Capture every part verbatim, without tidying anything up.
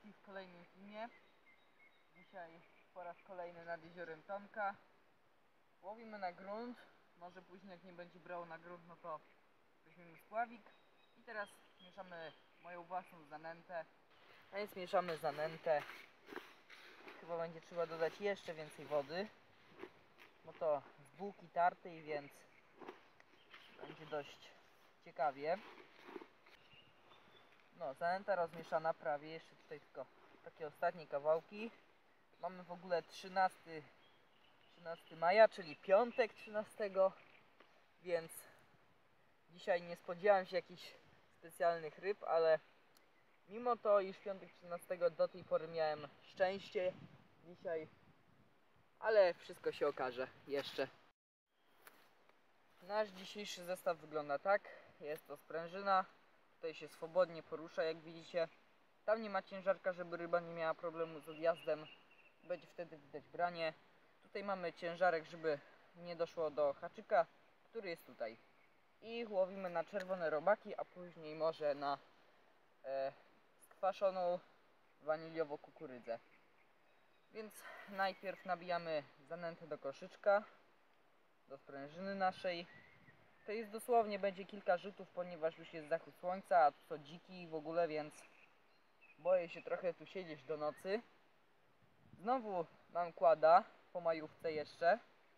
wszystkich w kolejnym filmie. Dzisiaj po raz kolejny nad jeziorem Tomka. Łowimy na grunt. Może później, jak nie będzie brało na grunt, no to weźmiemy spławik. I teraz mieszamy moją własną zanętę. A więc mieszamy zanętę. Chyba będzie trzeba dodać jeszcze więcej wody, bo to z bułki tartej, więc będzie dość ciekawie. No, zanęta rozmieszana prawie, jeszcze tutaj tylko takie ostatnie kawałki. Mamy w ogóle trzynastego maja, czyli piątek trzynastego, więc dzisiaj nie spodziewałem się jakichś specjalnych ryb, ale mimo to, iż piątek trzynastego do tej pory miałem szczęście dzisiaj, ale wszystko się okaże jeszcze. Nasz dzisiejszy zestaw wygląda tak. Jest to sprężyna. Tutaj się swobodnie porusza, jak widzicie. Tam nie ma ciężarka, żeby ryba nie miała problemu z odjazdem. Będzie wtedy widać branie. Tutaj mamy ciężarek, żeby nie doszło do haczyka, który jest tutaj. I łowimy na czerwone robaki, a później może na e, skwaszoną waniliowo kukurydzę. Więc najpierw nabijamy zanętę do koszyczka, do sprężyny naszej. To jest dosłownie, będzie kilka rzutów, ponieważ już jest zachód słońca, a tu są dziki w ogóle, więc boję się trochę tu siedzieć do nocy. Znowu nam kłada po majówce jeszcze.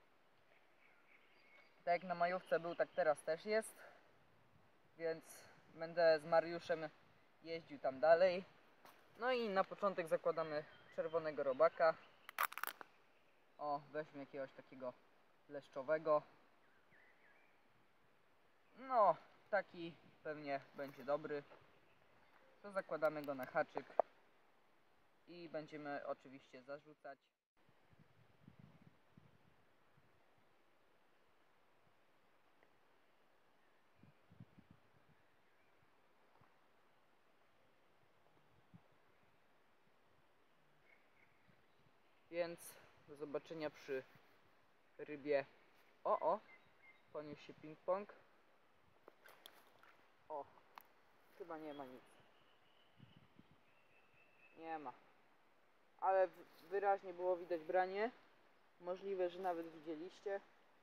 Tak jak na majówce był, tak teraz też jest. Więc będę z Mariuszem jeździł tam dalej. No i na początek zakładamy czerwonego robaka. O, weźmy jakiegoś takiego leszczowego. No, taki pewnie będzie dobry. To zakładamy go na haczyk i będziemy oczywiście zarzucać. Więc do zobaczenia przy rybie. O, o, poniósł się ping-pong. O, chyba nie ma nic. Nie ma. Ale wyraźnie było widać branie. Możliwe, że nawet widzieliście.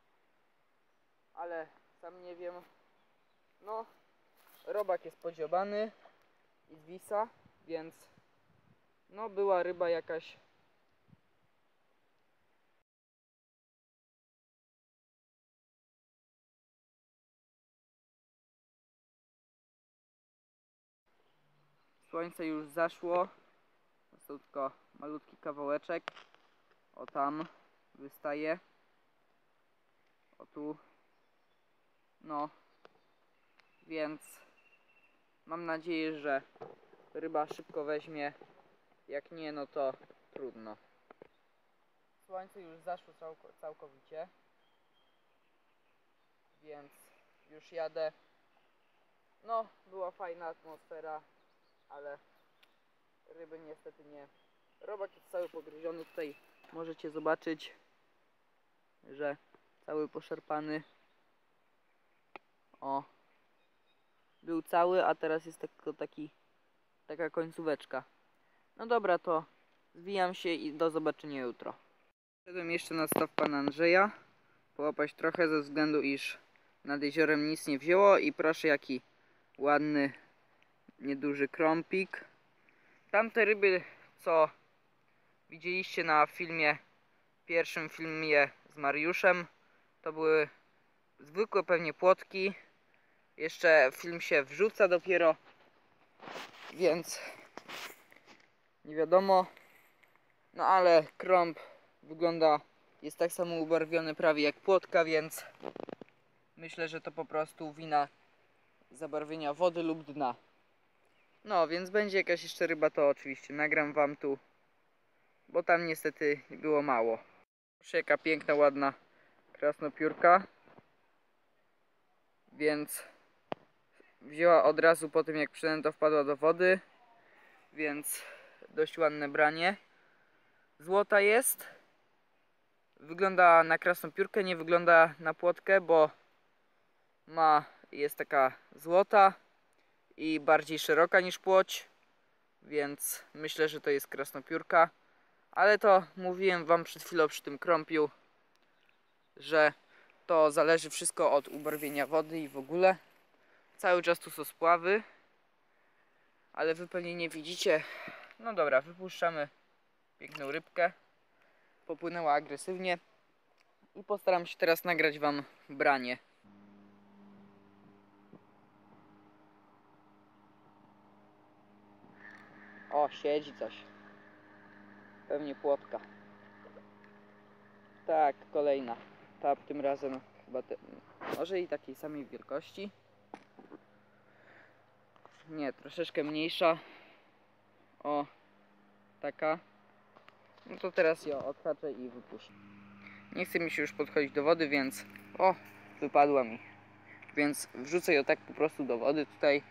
Ale sam nie wiem. No, robak jest podziobany i zwisa, więc no była ryba jakaś. Słońce już zaszło. Został tylko malutki kawałeczek. O, tam wystaje. O, tu. No. Więc mam nadzieję, że ryba szybko weźmie. Jak nie, no to trudno. Słońce już zaszło całkowicie. Więc już jadę. No, była fajna atmosfera, ale ryby niestety nie. Robak jest cały pogryziony. Tutaj możecie zobaczyć, że cały poszarpany. O, był cały, a teraz jest tylko taki, taka końcóweczka. No dobra, to zwijam się i do zobaczenia jutro. Szedłem jeszcze na staw pana Andrzeja, połapać trochę ze względu, iż nad jeziorem nic nie wzięło. I proszę, jaki ładny, nieduży krąpik. Tamte ryby, co widzieliście na filmie, pierwszym filmie z Mariuszem, to były zwykłe pewnie płotki. Jeszcze film się wrzuca dopiero, więc nie wiadomo. No ale krąb wygląda, jest tak samo ubarwiony prawie jak płotka, więc myślę, że to po prostu wina zabarwienia wody lub dna. No, więc będzie jakaś jeszcze ryba, to oczywiście nagram wam tu, bo tam niestety było mało. Proszę, jaka piękna, ładna krasnopiórka. Więc wzięła od razu po tym, jak przynęta wpadła do wody. Więc dość ładne branie. Złota jest. Wygląda na krasnopiórkę, nie wygląda na płotkę, bo ma, jest taka złota i bardziej szeroka niż płoć. więc myślę, że to jest krasnopiórka. Ale to mówiłem wam przed chwilą przy tym krąpiu, że to zależy wszystko od ubarwienia wody i w ogóle. Cały czas tu są spławy, ale wy pewnie nie widzicie. No dobra, wypuszczamy piękną rybkę. Popłynęła agresywnie i postaram się teraz nagrać wam branie. O, siedzi coś. Pewnie płotka. Tak, kolejna. Ta tym razem chyba te, może i takiej samej wielkości. Nie, troszeczkę mniejsza. O, taka. No to teraz ją odhaczę i wypuszczę. Nie chce mi się już podchodzić do wody, więc... O, wypadła mi. Więc wrzucę ją tak po prostu do wody tutaj.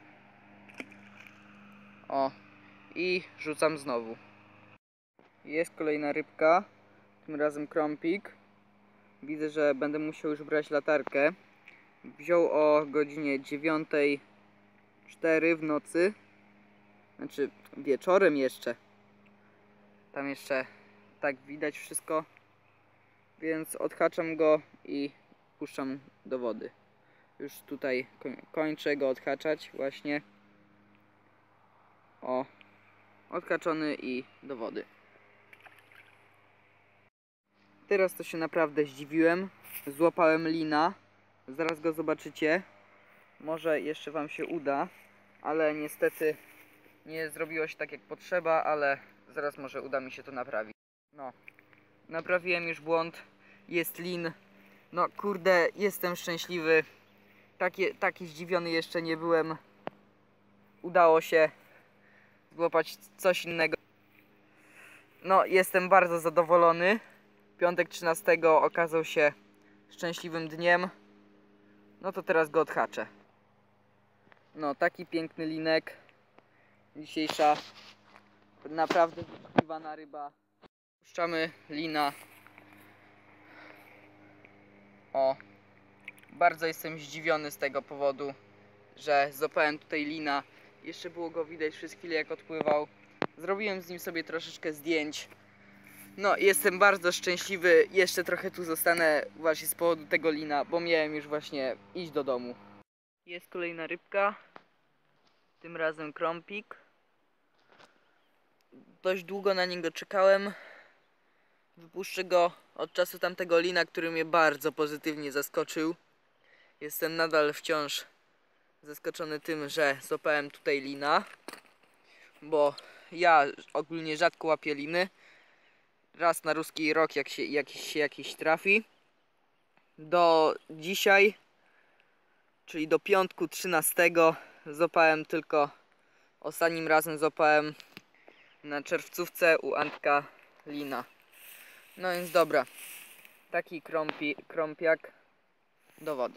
O, i rzucam znowu. Jest kolejna rybka. Tym razem krąpik. Widzę, że będę musiał już brać latarkę. Wziął o godzinie dziewiątej cztery w nocy. Znaczy wieczorem jeszcze. Tam jeszcze tak widać wszystko. Więc odhaczam go i puszczam do wody. Już tutaj kończę go odhaczać właśnie. O, odhaczony i do wody. Teraz to się naprawdę zdziwiłem. Złapałem lina. Zaraz go zobaczycie. Może jeszcze wam się uda, ale niestety nie zrobiło się tak jak potrzeba, ale zaraz może uda mi się to naprawić. No, naprawiłem już błąd. Jest lin. No kurde, jestem szczęśliwy. Taki, taki zdziwiony jeszcze nie byłem. Udało się złapać coś innego. No, jestem bardzo zadowolony. Piątek trzynastego okazał się szczęśliwym dniem. No to teraz go odhaczę. No, taki piękny linek. Dzisiejsza naprawdę wyszukiwana ryba. Puszczamy lina. O, bardzo jestem zdziwiony z tego powodu, że złapałem tutaj lina. Jeszcze było go widać przez chwilę jak odpływał. Zrobiłem z nim sobie troszeczkę zdjęć. No, jestem bardzo szczęśliwy. Jeszcze trochę tu zostanę właśnie z powodu tego lina, bo miałem już właśnie iść do domu. Jest kolejna rybka. Tym razem krąpik. Dość długo na niego czekałem. Wypuszczę go od czasu tamtego lina, który mnie bardzo pozytywnie zaskoczył. Jestem nadal wciąż zaskoczony tym, że złapałem tutaj lina. Bo ja ogólnie rzadko łapię liny. Raz na ruski rok jak się jakiś, jakiś trafi. Do dzisiaj, czyli do piątku trzynastego złapałem tylko, ostatnim razem złapałem na czerwcówce u Antka lina. No więc dobra, taki krąpi, krąpiak do wody.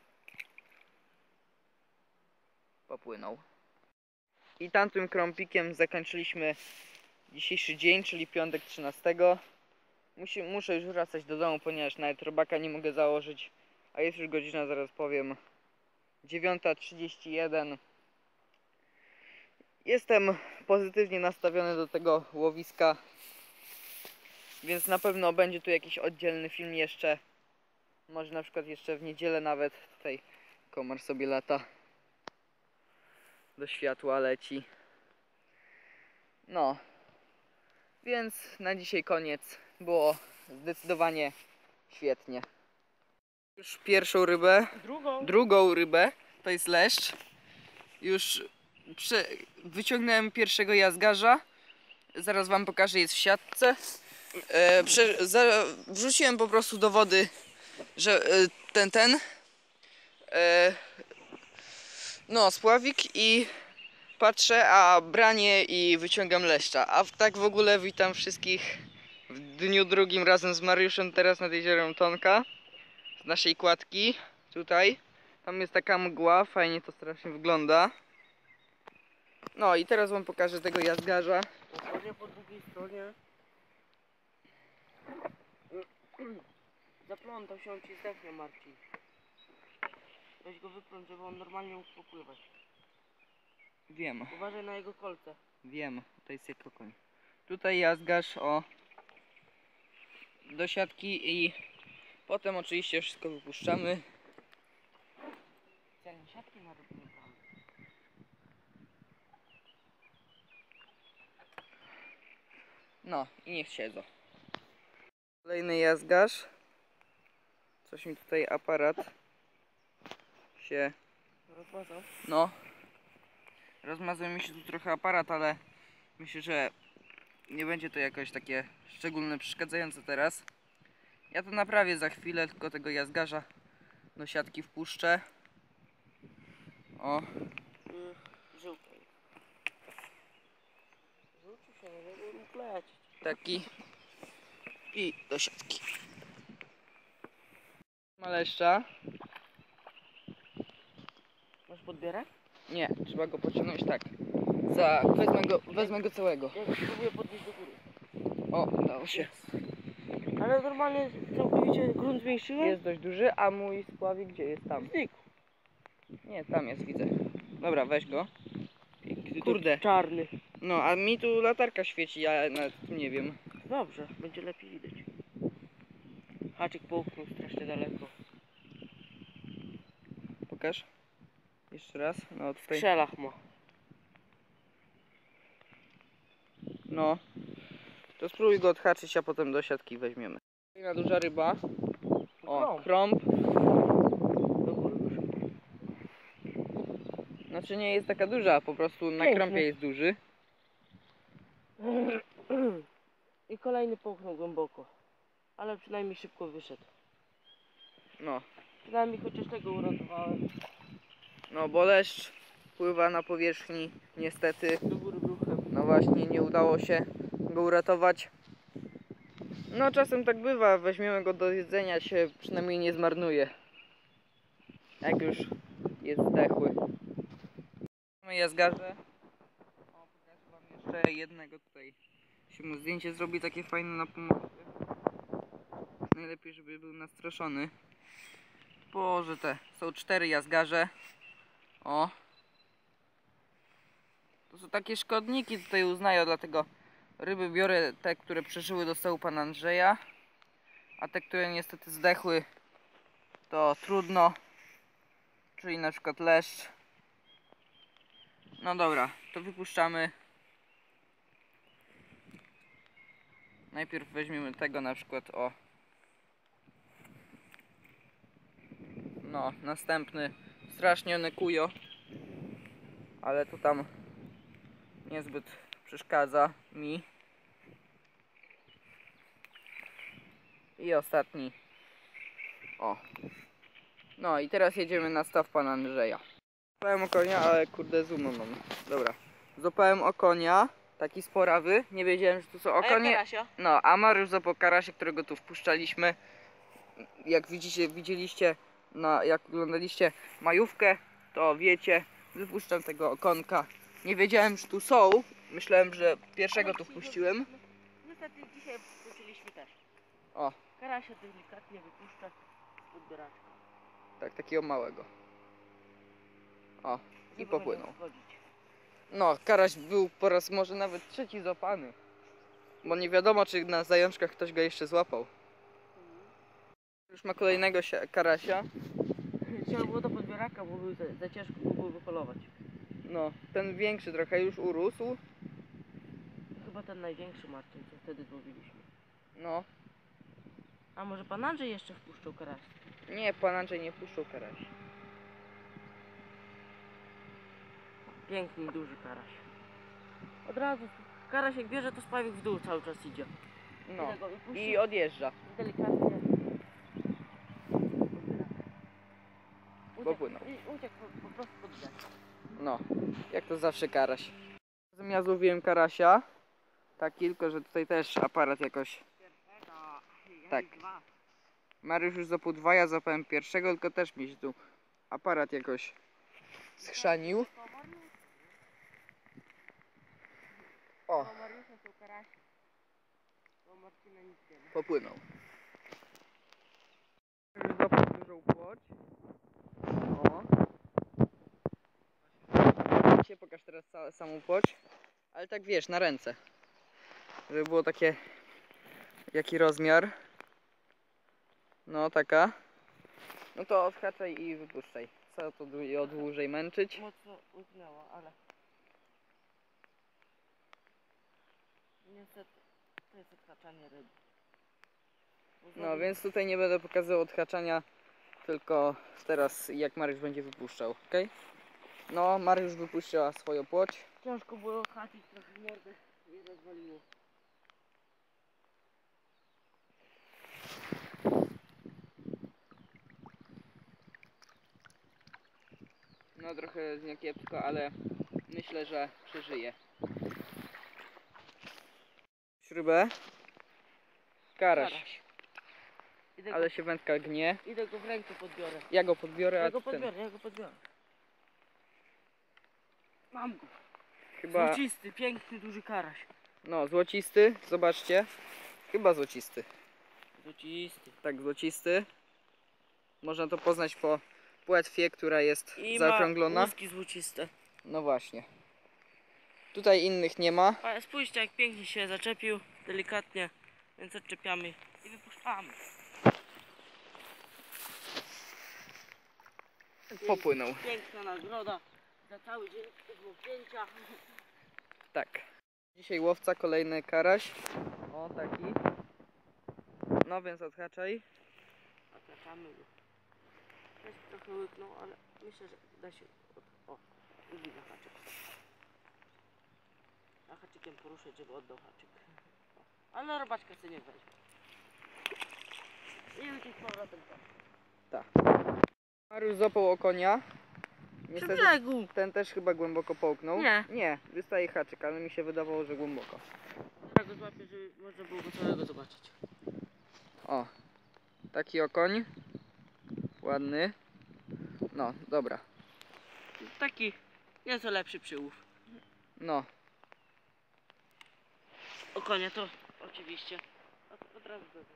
Popłynął. I tamtym krąpikiem zakończyliśmy dzisiejszy dzień, czyli piątek trzynastego. Musi, muszę już wracać do domu, ponieważ nawet robaka nie mogę założyć. A jest już godzina, zaraz powiem, dziewiąta trzydzieści jeden. Jestem pozytywnie nastawiony do tego łowiska, więc na pewno będzie tu jakiś oddzielny film jeszcze. Może na przykład jeszcze w niedzielę nawet. Tutaj komar sobie lata. Do światła leci. No. Więc na dzisiaj koniec. Było zdecydowanie świetnie. Już pierwszą rybę. Drugą. Drugą rybę. To jest leszcz. Już prze... wyciągnąłem pierwszego jazgarza. Zaraz wam pokażę, jest w siatce. E, prze... za... Wrzuciłem po prostu do wody, że e, ten, ten. E... No, spławik i patrzę, a branie i wyciągam leszcza. A tak w ogóle witam wszystkich w dniu drugim razem z Mariuszem teraz nad jeziorem Tonka. Z naszej kładki tutaj. Tam jest taka mgła, fajnie to strasznie wygląda. No i teraz wam pokażę tego jazgarza. Otworzę po drugiej stronie. Zaplątał się, on ci zdechnie, Marcin. Weź go wypląć, żeby on normalnie mógł popływać. Wiem, Uważaj na jego kolce. wiem, to jest jak koń. Tutaj jazgasz o do siatki i potem oczywiście wszystko wypuszczamy. Specjalnie siatki na rybę bramy. No i niech siedzą. Kolejny jazgasz. Coś mi tutaj aparat się... Rozmazał? No. Rozmazał mi się tu trochę aparat, ale myślę, że nie będzie to jakoś takie szczególne przeszkadzające teraz. Ja to naprawię za chwilę, tylko tego jazgarza do siatki wpuszczę. O, Yy, żółty. Rzucił się, no żeby mógł lecieć. taki. I do siatki. Maleszcza. Masz podbierak? Nie, trzeba go pociągnąć tak. Za, wezmę go, wezmę go całego. Ja spróbuję podnieść do góry. O, udało się. Ale normalnie całkowicie grunt zmniejszyłem? Jest dość duży, a mój spławik gdzie jest? Tam. Znikł. Nie, tam jest, widzę. Dobra, weź go. Kurde. Kurde. Czarny. No, a mi tu latarka świeci, ja nawet nie wiem. Dobrze, będzie lepiej widać. Haczyk połknął strasznie daleko. Pokaż. Jeszcze raz. No, W tutaj. krzelach ma. No. To spróbuj go odhaczyć, a potem do siatki weźmiemy. Kolejna duża ryba. O, Krąb. krąb. Do góry już. Znaczy nie jest taka duża, po prostu na Piękny. krąpie jest duży. I kolejny połknął głęboko. Ale przynajmniej szybko wyszedł. No. Przynajmniej chociaż tego uratowałem. No, bo leszcz pływa na powierzchni, niestety. Do góry brzuchem. No właśnie, nie udało się go uratować. No, czasem tak bywa, weźmiemy go do jedzenia, się przynajmniej nie zmarnuje. Jak już jest zdechły. Mamy jazgarze. O, pokażę wam jeszcze jednego tutaj. Się mu zdjęcie zrobi takie fajne na pomocy. Najlepiej, żeby był nastraszony. Boże, te są cztery jazgarze. O. To są takie szkodniki, tutaj uznają, dlatego ryby biorę te, które przeżyły do stołu pana Andrzeja. A te, które niestety zdechły, to trudno. Czyli na przykład leszcz. No dobra, to wypuszczamy. Najpierw weźmiemy tego na przykład, o. No, następny. Strasznie one kują. Ale to tam niezbyt przeszkadza mi. I ostatni. O. No i teraz jedziemy na staw pana Andrzeja. Złapałem okonia, ale kurde zooma mam. Dobra. Złapałem okonia. Taki sporawy. Nie wiedziałem, że tu są okonie. Karasia? No, a Mariusz złapał karasia, którego tu wpuszczaliśmy. Jak widzicie, widzieliście, na, jak oglądaliście majówkę, to wiecie, wypuszczam tego okonka. Nie wiedziałem, że tu są. Myślałem, że pierwszego tu wpuściłem. Niestety dzisiaj wpuściliśmy też. O, Karasia delikatnie wypuszcza z podbieraczka. tak, takiego małego. O, i Żeby popłynął. go nie uszkodzić. No, karaś był po raz może nawet trzeci złapany. Bo nie wiadomo, czy na zajączkach ktoś go jeszcze złapał. Już ma kolejnego się- karasia. Trzeba było do podbieraka, bo był za, za ciężko go było wypolować. No, ten większy trochę już urósł. Chyba ten największy Marcin, co wtedy złowiliśmy. No, A może pan Andrzej jeszcze wpuszczał karaś? nie, pan Andrzej nie puszczał karaś. Piękny, duży karaś. Od razu karaś jak bierze, to spawik w dół cały czas idzie. No, Tyle go wypuści, i odjeżdża. delikatnie. Popłynął. I uciekł po, po prostu pod brzeg. No, jak to zawsze karaś. Razem ja złowiłem karasia. Tak, tylko że tutaj też aparat jakoś. Tak. Mariusz już złapał dwa, ja złapałem pierwszego, tylko też mi się tu aparat jakoś schrzanił. O, O Mariusza są karasie. O Marcina nic nie ma. popłynął. Już złapał dużą płoć. O. Pokaż teraz całe, samą płoć, ale tak wiesz, na ręce. Żeby było takie, jaki rozmiar. No taka. No to odhaczaj i wypuszczaj. Co to dłu- dłużej męczyć? Mocno łyknęło, ale... Niestety, to jest odhaczanie ryby. Bo No znowu- więc tutaj nie będę pokazywał odhaczania, tylko teraz jak Mariusz będzie wypuszczał, ok? No, Mariusz wypuściła swoją płoć. Ciężko było odhaczyć trochę mordę i rozwaliło. No trochę z niekiepsko, ale myślę, że przeżyje. Śrubę. Karaś. Karaś. Idę, Ale go, się wędka gnie. idę go w rękę podbiorę. Ja go podbiorę, Ja a go ty ten. podbiorę, ja go podbiorę. Mam go. Chyba, Złocisty, piękny, duży karaś. no złocisty, zobaczcie. Chyba złocisty. Złocisty. Tak, złocisty. Można to poznać po płetwie, która jest I zaokrąglona. ma łuski złociste. No właśnie. Tutaj innych nie ma. Ale spójrzcie, jak pięknie się zaczepił, delikatnie, więc odczepiamy i wypuszczamy. Popłynął. Piękna nagroda za cały dzień złownięcia. Tak. Dzisiaj łowca, kolejny karaś. O, taki. No więc odhaczaj. Odtaczamy go. Też trochę łyknął, ale myślę, że da się... Od... O, drugi na haczyk. A haczykiem poruszać, żeby oddał haczyk. O. Ale robaczka sobie nie weźmie. I lecieć z powrotem tam. Tak. Mariusz złapał okonia. Niestety Przebiegu! ten też chyba głęboko połknął. Nie. Nie, wystaje haczyk, ale mi się wydawało, że głęboko. Ja go złapię, żeby można było go całego zobaczyć. O, taki okoń. Ładny. No, dobra. Taki nieco lepszy przyłów. No, O konia to oczywiście. Od, od razu do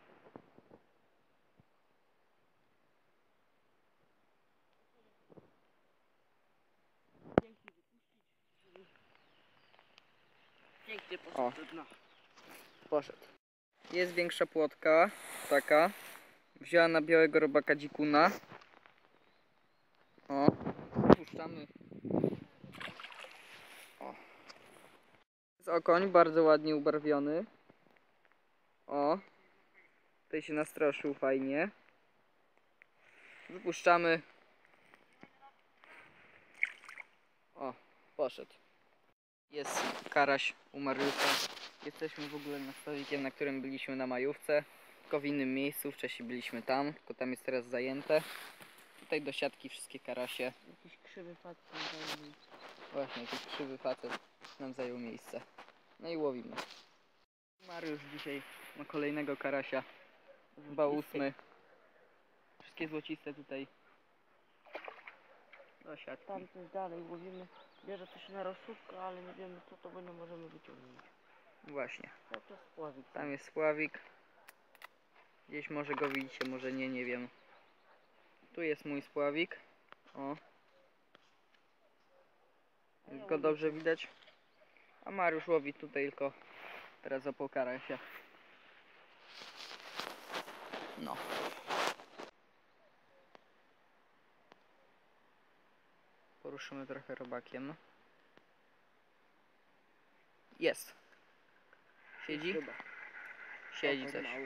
Pięknie wypuścić. Pięknie O. poszedł do dna. poszedł. Jest większa płotka, taka. Wzięła na białego robaka dzikuna. O, puszczamy. O. Jest okoń, bardzo ładnie ubarwiony. O, tutaj się nastroszył fajnie. Wypuszczamy. O, poszedł. Jest karaś u Mariusza. Jesteśmy w ogóle nad stawikiem, na którym byliśmy na majówce. Tylko w innym miejscu, wcześniej byliśmy tam, tylko tam jest teraz zajęte. Tutaj do siatki wszystkie karasie. Jakiś krzywy facet tam zajął miejsce. Właśnie, jakiś krzywy facet nam zajął miejsce. No i łowimy. Mariusz dzisiaj ma kolejnego karasia. Chyba ósmy. Wszystkie złociste tutaj do siatki. Tam coś dalej łowimy. Bierze coś na rozsówkę, ale nie wiemy co to, bo nie możemy wyciągnąć. Właśnie. No to spławik. Tam jest spławik. Gdzieś może go widzicie, może nie, nie wiem. Tu jest mój spławik. O. Jest go dobrze widać. A Mariusz łowi tutaj tylko teraz o karasia. No. Poruszymy trochę robakiem. Jest. Siedzi? Chyba. Siedzi Okoń coś. mały.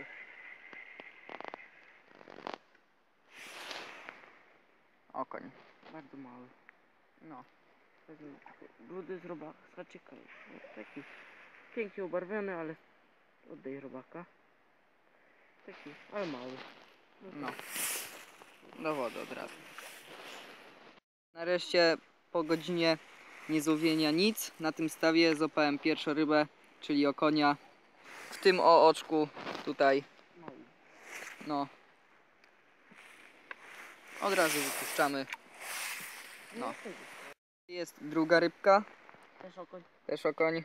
Okoń. Bardzo mały. No. Taki Brudy z robaka, z haczyka. No, taki pięknie ubarwiony, ale oddaj robaka. Taki, ale mały. No. Do wody od razu. Nareszcie po godzinie niezłowienia nic na tym stawie złapałem pierwszą rybę, czyli okonia. W tym o oczku tutaj. Mały. No. Od razu wypuszczamy. No. Jest druga rybka, Też okoń. też okoń.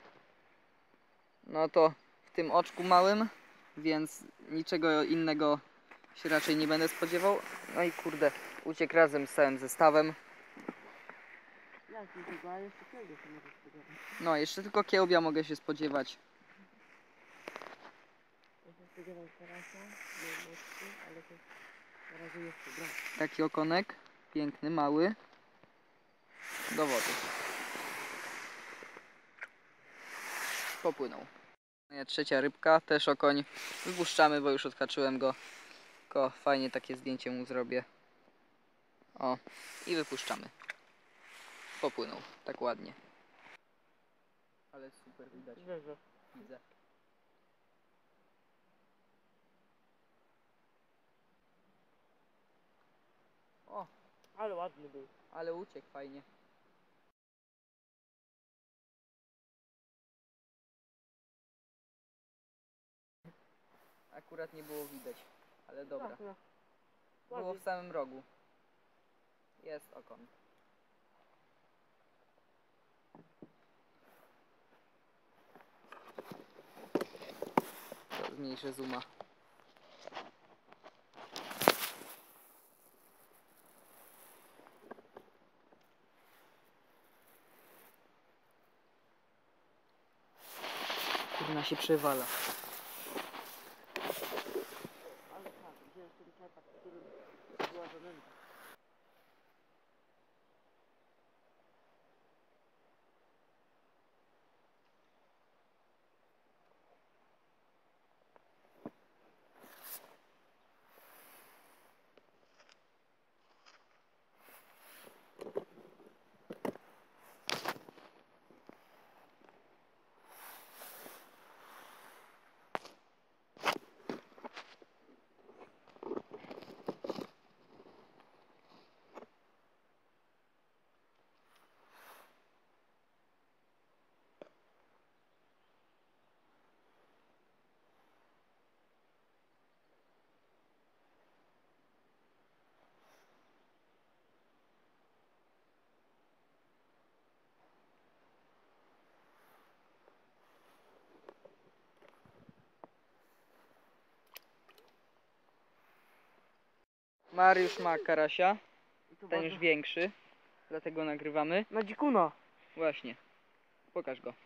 No to w tym oczku małym, więc niczego innego się raczej nie będę spodziewał. No i kurde, uciekł razem z całym zestawem. Jak nie chyba, a jeszcze czego się może spodziewać? No, jeszcze tylko kiełbia mogę się spodziewać. Ja się spodziewam karasa, mocno, ale to na razie jeszcze brak. Taki okonek, piękny, mały. Do wody. Popłynął. Moja trzecia rybka, też okoń. Wypuszczamy, bo już odhaczyłem go. Tylko fajnie takie zdjęcie mu zrobię. O, i wypuszczamy. Popłynął, tak ładnie. Ale super widać. Wierzę. Widzę. O, Ale ładny był. ale uciekł fajnie. Akurat nie było widać, ale dobra. Tak, no. Było Ładnie. w samym rogu. Jest okon. To zmniejszę zooma. Kurna się przewala. Ale tak, gdzie jest ten czepak, który była zanęta? Mariusz ma karasia, I to ten bardzo... już większy, dlatego nagrywamy. Na dzikuna. Właśnie, pokaż go.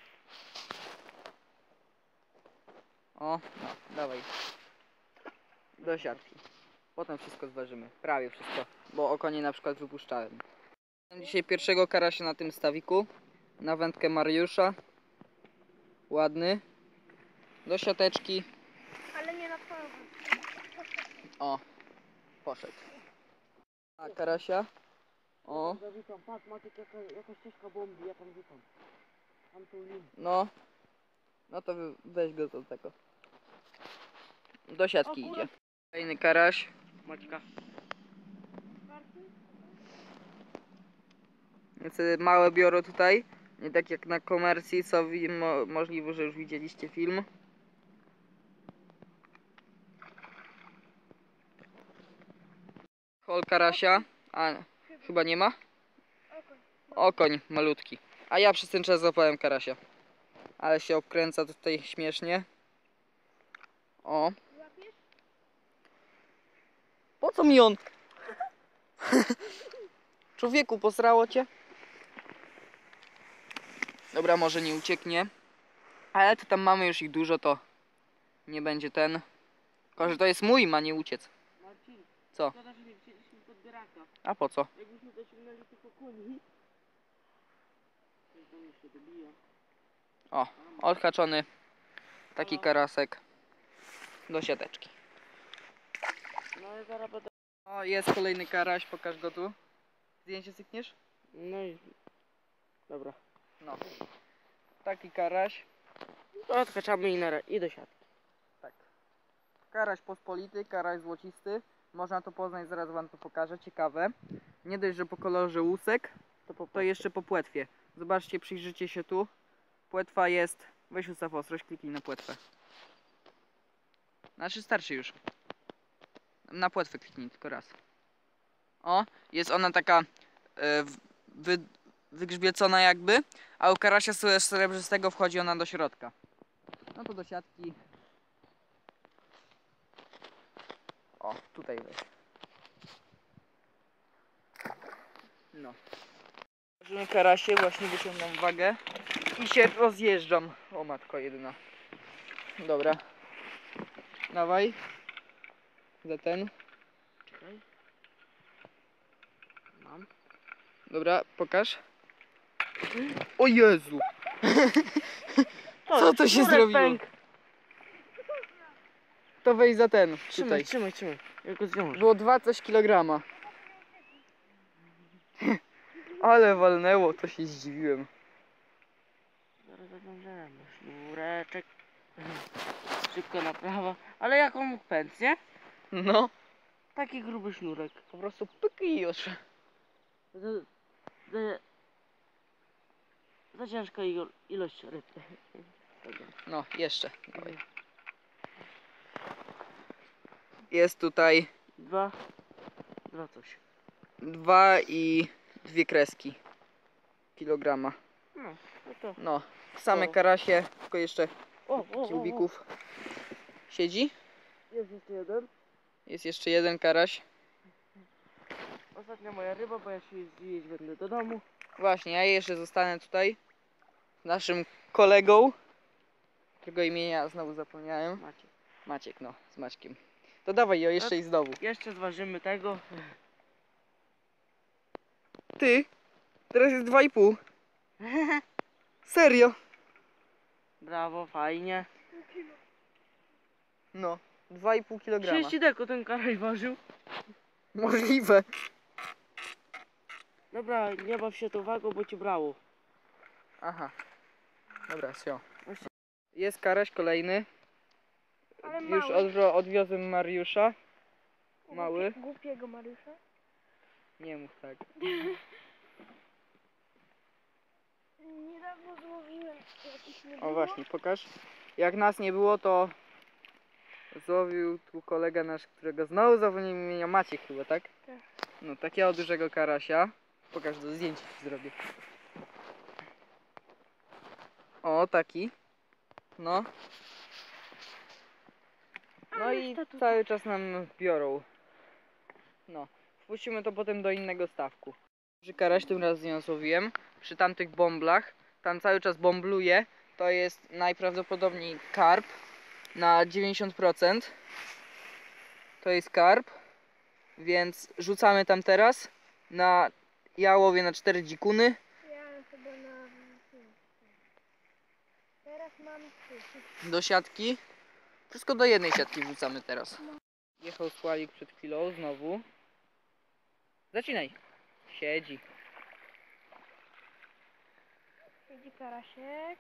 O, no, dawaj. Do siatki. Potem wszystko zważymy. Prawie wszystko, bo okonie na przykład wypuszczałem. Mam dzisiaj pierwszego karasia na tym stawiku. Na wędkę Mariusza. Ładny. Do siateczki. Ale nie na twoją. O, poszedł. A karasia. O, Zawitam, patrz, Maciek, jaka, jaka ścieżka bombi, ja tam rzucam. Tam tą linię. no. No to wy- weź go do tego. Do siatki idzie. Kolejny karaś. Maćka. Niestety małe biuro tutaj. Nie tak jak na komercji, co wi- mo możliwe, że już widzieliście film. Hol karasia. A, chyba nie ma. Okoń malutki. A ja przez ten czas złapałem karasia. Ale się obkręca tutaj śmiesznie. O. Po co mi on? Człowieku, posrało cię? Dobra, może nie ucieknie. Ale tu tam mamy już ich dużo, to nie będzie ten. Tylko, że to jest mój, ma nie uciec. Marcin, Co? szkoda, że nie wzięliśmy podbieraka. A po co? Jakbyśmy dociągnęli tylko koni. Ten tam jeszcze dobija. O, odhaczony. Taki karasek. Do siateczki. No ja zaraz będę... O, jest kolejny karaś, pokaż go tu. Zdjęcie cykniesz? No i... Dobra. No. Taki karaś. Odkaczamy i, na... i do siatki. Tak. Karaś pospolity, karaś złocisty. Można to poznać, zaraz wam to pokażę. Ciekawe. Nie dość, że po kolorze łusek, To po to jeszcze po płetwie. Zobaczcie, przyjrzyjcie się tu. Płetwa jest... Weź ustaw ostrość, kliknij na płetwę. Znaczy starczy już. Na płetwę kliknij tylko raz. O, jest ona taka e, wy, wygrzbiecona jakby, a u karasia srebrzystego wchodzi ona do środka. No to do siatki. O, tutaj weź. No. Ważymy karasie, właśnie wyciągam wagę i się rozjeżdżam. O matko jedyna. Dobra. Dawaj. Za ten. Czekaj. Mam. Dobra, pokaż. O Jezu! Co to się sznurek zrobiło? pękł. To wejdź za ten. Trzymaj, Tutaj. trzymaj, trzymaj. Ja go zwiążę. Było dwa coś kilograma. Ale walnęło, to się zdziwiłem. Zaraz zawiążemy. Sznureczek. Szybka naprawa. Ale jak on mógł pędz, nie? No, Taki gruby sznurek. po prostu pyk i już. Za, za, za ciężka ilo- ilość ryb. No, jeszcze. Dawaj. Jest tutaj Dwa. Dwa coś. dwa i dwie kreski kilograma. No, no to. No, same O. karasie, tylko jeszcze O, o, o, o. kiełbików. Siedzi. Jest jeszcze jeden. Jest jeszcze jeden karaś. Ostatnia moja ryba, bo ja się zjeść będę do domu. Właśnie, ja jeszcze zostanę tutaj z naszym kolegą, którego imienia znowu zapomniałem. Macie. Maciek, no, z Maćkiem. To dawaj ją jeszcze i znowu. Jeszcze zważymy tego. Ty, teraz jest dwa i pół. Serio? Brawo, fajnie. No, dwa i pół kilograma. trzydzieści deko ten karaj ważył. Możliwe. Dobra, nie baw się tą wagą, bo ci brało. Aha. Dobra, sio. Właśnie. Jest karaś kolejny. Ale Już mały. odwro- odwiozłem Mariusza. Mały. Głupie- Głupiego Mariusza. Nie mów tak. Niedawno złowiłem jakiś nie O było. właśnie, pokaż. Jak nas nie było, to złowił tu kolega nasz, którego znowu zapomniałem imienia, Maciek chyba, tak? Tak. No, takiego dużego karasia. Pokaż, do zdjęcia ci zrobię. O, taki. No. No Ale i statuta. cały czas nam biorą. No. Wpuścimy to potem do innego stawku. Przy karaś tym razem ją złowiłem. Przy tamtych bąblach. Tam cały czas bąbluje. To jest najprawdopodobniej karp. Na dziewięćdziesiąt procent. To jest karp. Więc rzucamy tam teraz. Na... Ja łowię na cztery dzikuny. Ja chyba na... Teraz mam trzy. Do siatki. Wszystko do jednej siatki wrzucamy teraz. Jechał skłalik przed chwilą znowu. Zaczynaj. Siedzi. Siedzi karasiek.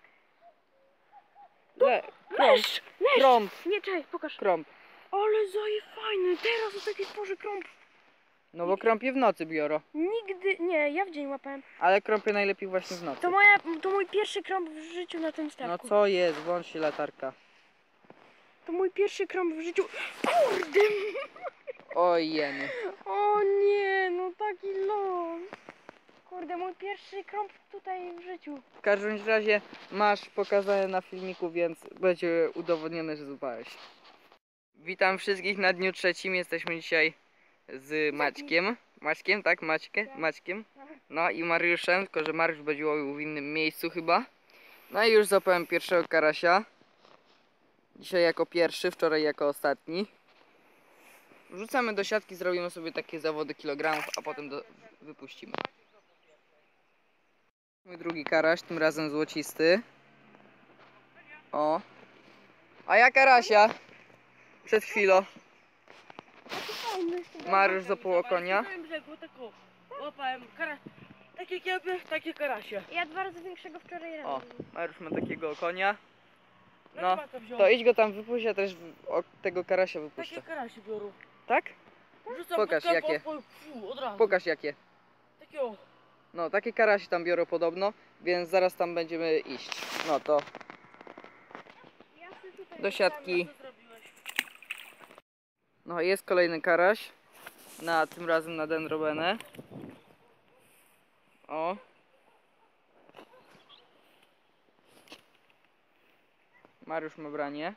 Le, krąb, Leszcz! Leszcz! krąb, Nie, czekaj, pokaż. krąb. Ale zaje fajny, teraz o takiej porze krąb. No bo krąpie w nocy biorą. Nigdy, nie, ja w dzień łapałem. Ale krąpie najlepiej właśnie w nocy. To, moja, to mój pierwszy krąb w życiu na tym No statku. co jest? Włącz się latarka. To mój pierwszy krąb w życiu. Kurde! Oj jeny. O nie, no taki los. Kurde, mój pierwszy krąb tutaj w życiu. W każdym razie masz pokazane na filmiku, więc będzie udowodnione, że złapałeś. Witam wszystkich na dniu trzecim. Jesteśmy dzisiaj z Maćkiem. Maćkiem, tak? Maćkę? Maćkiem. No i Mariuszem, tylko że Mariusz będzie łowił w innym miejscu chyba. No i już złapałem pierwszego karasia. Dzisiaj jako pierwszy, wczoraj jako ostatni. Wrzucamy do siatki, zrobimy sobie takie zawody kilogramów, a potem do, wypuścimy. Mój drugi karaś, tym razem złocisty. O. A ja karasia. Przed chwilą. Fajny. Mariusz zapał konia. Na tym brzegu taką łapałem kara... takie kiełby, takie karasie. Ja dwa razy większego wczoraj rano. O, Mariusz ma takiego konia. Na No, rybaka wziął. to idź go tam wypuść, ja też w- o, tego karasia wypuszczę. Takie karasie biorą. Tak? Rzucam Pokaż, pod jakie. kępą, fu, od razu. Pokaż jakie. Takie o. No, takie karasie tam biorą podobno, więc zaraz tam będziemy iść. No to Ja sobie tutaj do siatki. Co zrobiłeś? No, jest kolejny karaś. Na tym razem na dendrobenę. O. Mariusz ma branie.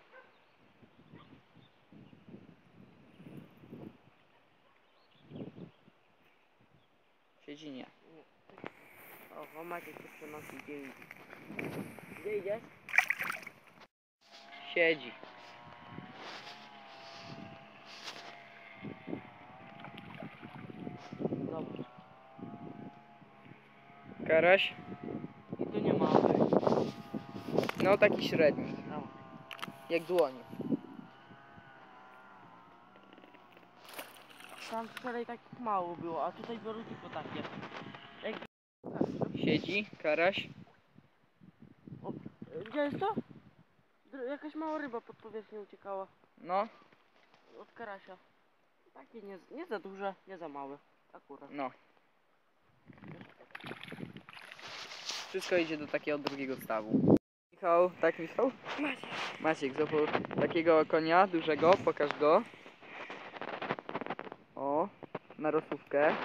Siedzi nie. O, O, Maciek się przenosi, gdzie idzie? Gdzie idziesz? Siedzi. Dobra. Karaś? I tu nie ma. No taki średni. No. Jak dłoń. Tam wczoraj tak mało było, a tutaj biorą tylko takie. Jak... Siedzi, karaś. O, gdzie jest to? Dr- Jakaś mała ryba pod powierzchnią uciekała. No, Od karasia. Takie nie, nie za duże, nie za małe. Akurat. no. Wszystko idzie do takiego drugiego stawu. Michał, tak Michał? Macie. Maciek, zobacz takiego konia dużego, pokaż go. O, na rosówkę.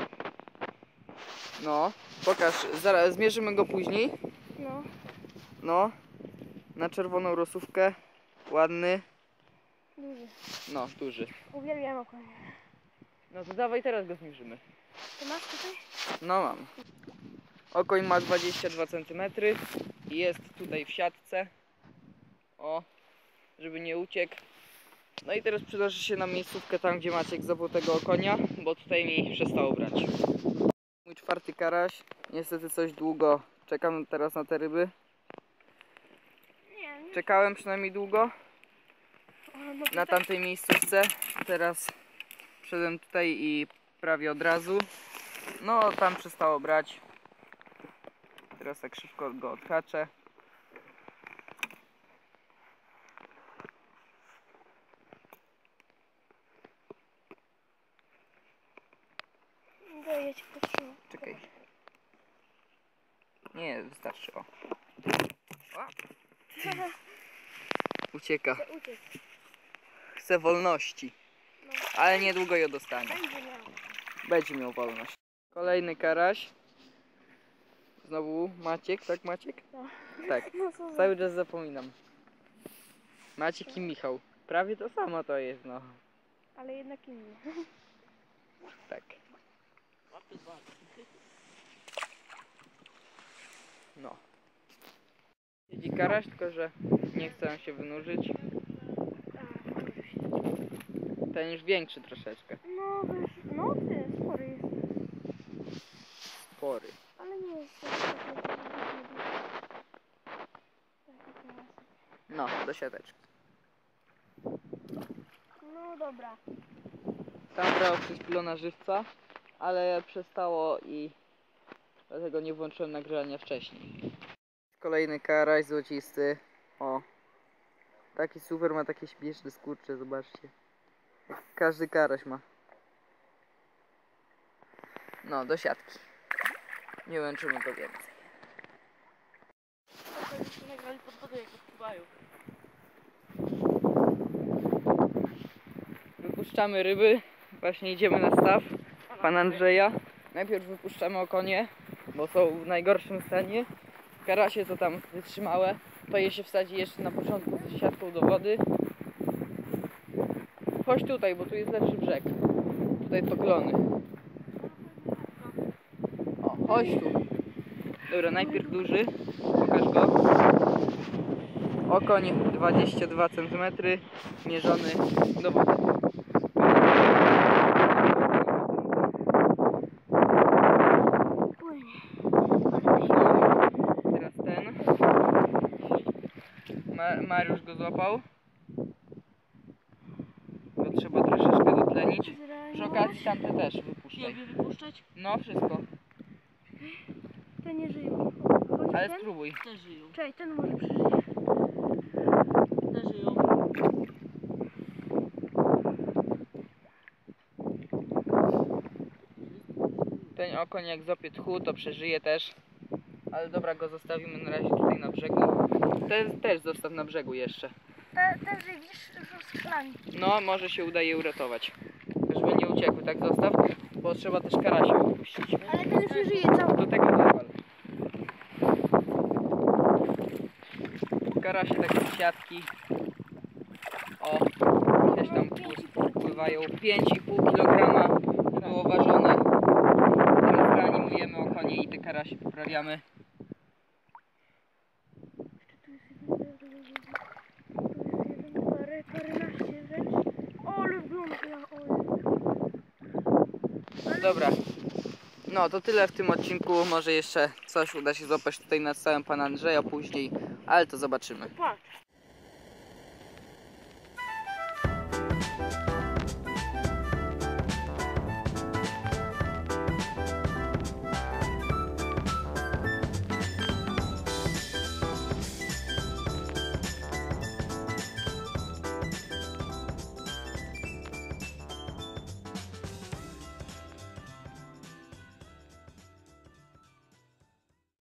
No, pokaż, zaraz zmierzymy go później. No. No, na czerwoną rosówkę, ładny, Duży. no, duży. Uwielbiam okonie. No to dawaj teraz go zmierzymy. Ty masz tutaj? No mam. Okoń ma dwadzieścia dwa centymetry i jest tutaj w siatce. O, żeby nie uciekł. No i teraz przydarzy się na miejscówkę tam, gdzie Maciek zdobył tego konia, bo tutaj mi przestało brać. Mój czwarty karaś. Niestety coś długo czekam teraz na te ryby. Nie, nie. Czekałem przynajmniej długo Ale no na tamtej miejscówce. Teraz wszedłem tutaj i prawie od razu. No tam przestało brać. Teraz tak szybko go odhaczę. Daję ci potrzymać. Czekaj. Nie, wystarczy. O. O. Ucieka. Uciekł. Chce wolności. No. Ale niedługo ją dostanie. Będzie miał. Będzie miał wolność. Kolejny karaś. Znowu Maciek, tak Maciek? No. Tak. No co za... Cały czas zapominam. Maciek i Michał. Prawie to samo to jest, no. Ale jednak inny. Tak. Łapy dwa. No. Siedzi karaś, tylko że nie chce się wynurzyć. A, dobrze się. Ten już większy troszeczkę. No, wiesz, no ty, spory jest. Spory. Ale nie jest taki taki No, do siateczki. No dobra. Tam brało przez pilona żywca, ale przestało i dlatego nie włączyłem nagrywania wcześniej. Kolejny karaś złocisty. O. Taki super, ma takie śmieszne skurcze, zobaczcie. Każdy karaś ma. No, do siatki. Nie łączymy go więcej. To już nagrali pod wodę, jak odpływają. Wypuszczamy ryby. Właśnie idziemy na staw pana Andrzeja. Najpierw wypuszczamy okonie, bo są w najgorszym stanie. Karasie to tam wytrzymałe. To je się wsadzi jeszcze na początku z siatką do wody. Chodź tutaj, bo tu jest lepszy brzeg. Tutaj to klony. O, chodź tu. Dobra, najpierw duży. Pokaż go. Okoń dwadzieścia dwa centymetry. Mierzony do wody. Płynie. Teraz ten. Ma Mariusz go złapał. Bo trzeba troszeczkę dotlenić. Przy okazji tamte też wypuszczaj. Lubię wypuszczać? No wszystko, Te nie żyją. Chodź ale ten? spróbuj. Te żyją. Czekaj, ten może przeżyć. Te żyją. Ten okoń jak złapie tchu, to przeżyje też. Ale dobra, go zostawimy na razie tutaj na brzegu. Ten też zostaw na brzegu jeszcze. Te, te żywisz z szklami. No, może się uda je uratować. Żeby nie uciekły, tak zostaw. Bo trzeba też karasia wypuścić. Ale ten już nie żyje cały. Do tego zawal. Karasie takie z siatki. O, też tam pływają. pięć i pół kilograma było ważone. Teraz reanimować. pilnujemy o konie i te karasie poprawiamy. Tu jest jeden, tu jest jeden, parę, paręnaście wręcz. Ale wygląda, ale... Dobra. No to tyle w tym odcinku. Może jeszcze coś uda się złapać tutaj nad całym pana Andrzeja później, ale to zobaczymy. Patrz.